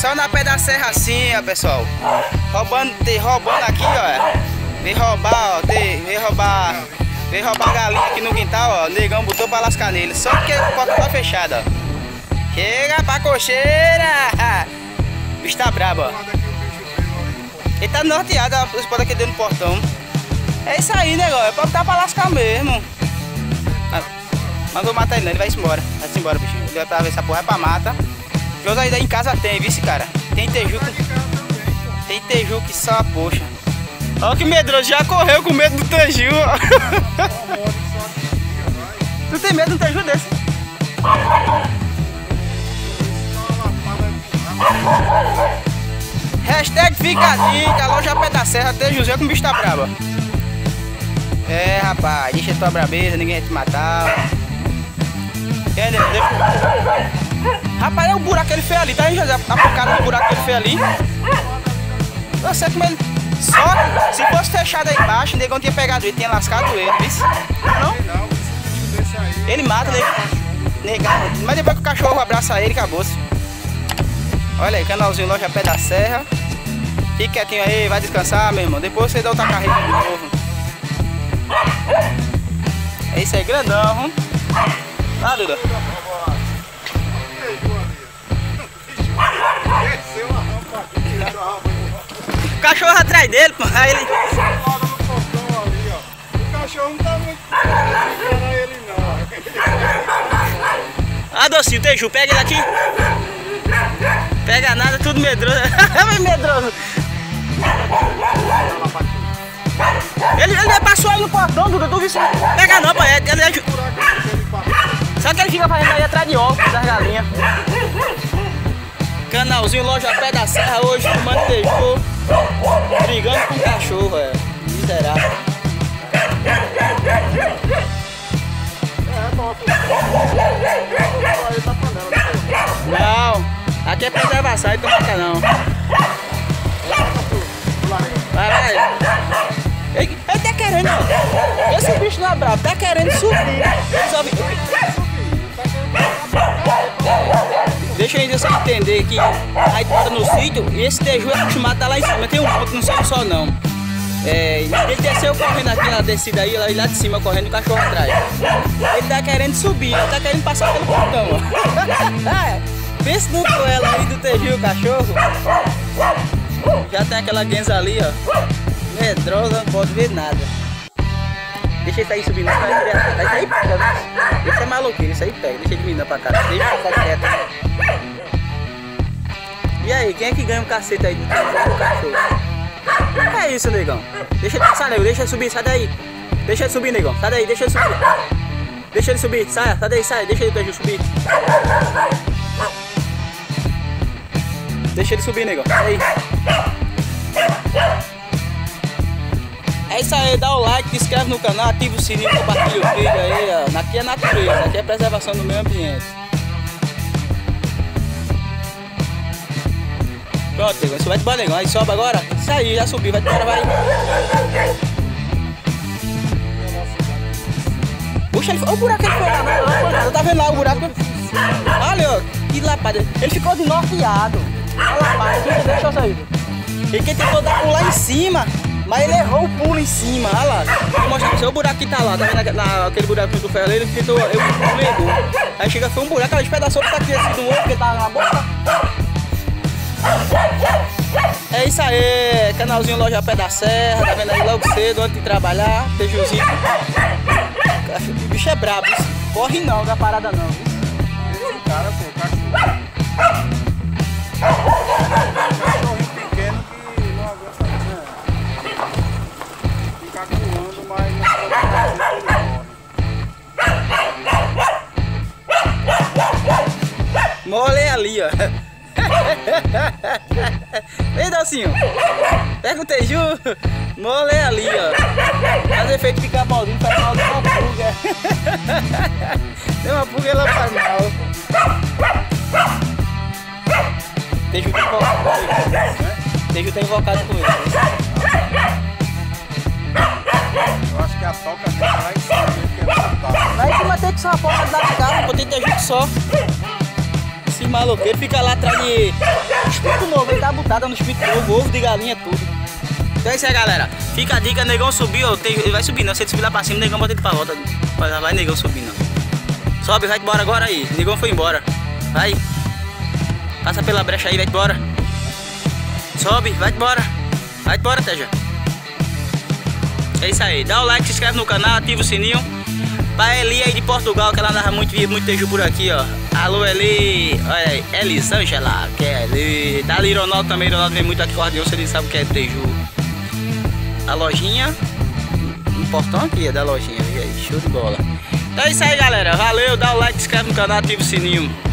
só na pé da serra assim, ó, pessoal. Roubando aqui, ó. Vem roubar, ó. Vem roubar a galinha aqui no quintal, ó. O negão botou pra lascar nele. Só porque a porta tá fechada, ó. Chega pra cocheira! O bicho tá brabo, ó. Ele tá norteado, ó. Os podem aqui dentro do portão. É isso aí, negão. É pra botar pra lascar mesmo. Mas vou matar ele, não. Ele vai-se embora. Vai-se embora, bichinho. Ele vai pra ver essa porra é pra mata. Jogo ainda em casa tem, viu esse cara? Tem teju que só, poxa. Olha que medroso, já correu com medo do teju. Tu tem medo de um teju desse? Hashtag fica a dica, loja Pé da Serra, tejuzinho com o bicho tá brabo. É, rapaz, deixa a tua brabeza, ninguém vai te matar. Rapaz, é o buraco que ele fez ali, tá aí, José? A pancada do buraco que ele fez ali. Eu sei como ele. Só que se fosse fechado aí embaixo, o negão tinha pegado ele, tinha lascado ele, viu? Não? Ele mata, negão. Mas depois que o cachorro abraça ele, acabou-se. Olha aí, canalzinho Loja Pé da Serra. Fique quietinho aí, vai descansar, meu irmão. Depois você dá outra carreira de novo. É isso aí, grandão, hein? Ah, Duda. O cachorro atrás dele, pô. Aí ele. O cachorro não tá muito para ele não. Ah, docinho, teju, pega ele aqui. Pega nada, tudo medroso. Medroso. Ele passou aí no portão, Duda, tu viu? Pega não, pai. Só que ele fica fazendo aí atrás de óculos das galinhas. Canalzinho Loja Pé da Serra hoje tomando teju, brigando com o cachorro, é. Miserável. Não, aqui é preservação, então não fica não. Vai. Ele tá querendo, ó. Esse bicho não é bravo, tá querendo subir. Deixa eu ainda só entender que aí tu tá no sítio e esse teju é acostumado a estar lá em cima. Tem um outro, não sobe só não. É, ele desceu correndo aqui na descida aí, lá de cima correndo, o cachorro atrás. Ele tá querendo subir, ele tá querendo passar pelo portão, ó. Pensa no duelo aí do teju, o cachorro. Já tem aquela genza ali, ó. Medrosa, não pode ver nada. Deixa ele sair subindo, isso aí pega, né? Isso é maluqueiro, isso aí pega. Deixa ele vindo pra cá, deixa ele ficar quieto. E aí, quem é que ganha um cacete aí do cachorro? É isso, negão. Deixa ele passar, negão, deixa ele subir, sai daí. Deixa ele subir, negão, sai daí, deixa ele subir. Deixa ele subir, sai daí, sai, deixa ele subir. Deixa ele subir, negão, sai daí. É isso aí, dá o like, se inscreve no canal, ativa o sininho, compartilha o vídeo aí, ó. Aqui é natureza, aqui é preservação do meio ambiente. Pronto, negão, isso vai embora, negão. Aí sobe agora. Isso aí, já subiu, vai embora, vai. Puxa, olha o buraco que ele foi lá, tá vendo lá o buraco? Olha, ó, que lapada. Ele ficou desnorteado. Olha a lapada, deixa eu sair. Ele tentou dar pular em cima. Mas ele errou o pulo em cima, olha lá. Vou mostrar pra você, o buraco que tá lá, tá vendo aquele buraco do ferro ali? Ele tentou, eu pulei. Aí chega, foi um buraco, ela despedaçou que tá aqui assim do outro, porque tá na boca. É isso aí, canalzinho Loja Pé da Serra, tá vendo aí logo cedo, antes de trabalhar, tejuzinho. O bicho é brabo, isso. Corre não, da parada não. Esse cara, pô, cachorro. Cachorrinho pequeno que não aguenta nada. Fica pulando, mas não pode fazer ele morre. Mole ali, ó. Vem, Dalcinho. Pega o teju. Mole ali, ó. Faz efeito ficar malzinho, faz mal de uma pulga. Tem uma pulga, ela faz mal. Teju tem invocado com ele. Teju tem invocado com ele. Eu acho que a toca dele vai em cima. Vai em cima tem que só a porta da casa, pô, tem teju que só. Esse maloqueiro fica lá atrás de Tudo novo, ele tá botada no espírito novo, ovo de galinha, tudo. Então é isso aí, galera. Fica a dica, negão subiu, ele vai subir não. Se ele subir lá pra cima, negão bota ele pra volta. Vai negão subir não. Sobe, vai embora agora aí. Negão foi embora. Vai. Passa pela brecha aí, vai embora. Sobe, vai embora. Vai embora, Teja. É isso aí. Dá o like, se inscreve no canal, ativa o sininho. Pra Eli aí de Portugal, que ela andava muito teju por aqui, ó. Alô, Eli. Olha aí, Elisângela, que é Eli. Da Ronaldo também, Ronaldo vem muito aqui com a Ardeon, ele sabe o que é teju. A lojinha. Um portão aqui é da lojinha, viu aí? Show de bola. Então é isso aí, galera. Valeu, dá o like, se inscreve no canal, ativa o sininho.